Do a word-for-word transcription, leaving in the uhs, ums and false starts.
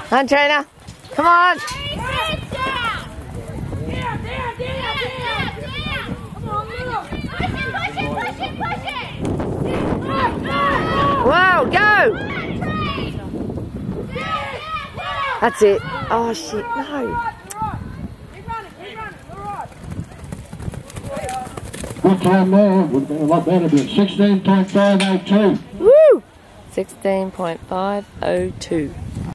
On, Trina. Come on. Wow, go! That's it. Oh shit, no. Good time there. Would have been a lot better, but sixteen point five oh two. Woo! sixteen point five oh two.